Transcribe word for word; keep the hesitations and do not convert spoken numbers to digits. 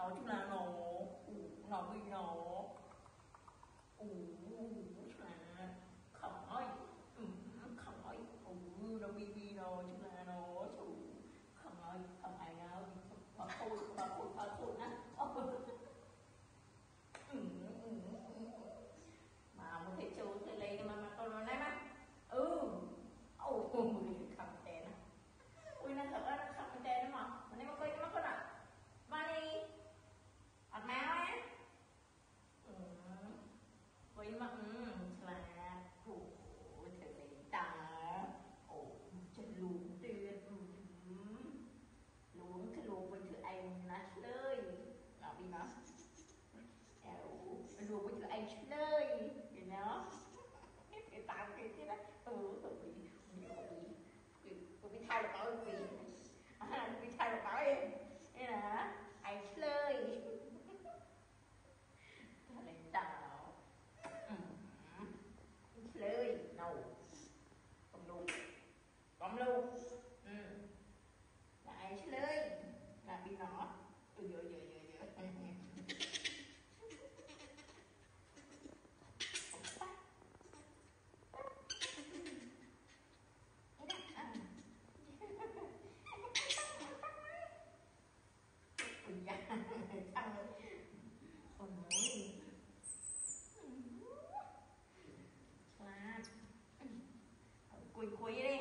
nói chung là nó nó vì nó ủ là khỏi khỏi ủ nó vì vì nó chung là nó chủ khỏi không phải nào mà thôi mà thôi mà thôi á mà một thể chú thì lấy mà mà tôi nói mà ừ ồ không tên à ui nó thật nó không tên đúng không mà nếu mà coi cái mắt con ạ mà đi ọt máu á với mặt là ồ thật đấy ta ồ chân luống tuyệt luống cái luống với chữ anh nát lời nó đi nó luống với chữ anh lời you know cái tao cái thế đó ừ bị bị bị thay được ơi bị bị thay được ơi đây là anh lời lên tao lời nấu còn luôn còn luôn ừ là anh lời là bị nó ừ rồi rồi rồi rồi còn mối quỳ quỳ đi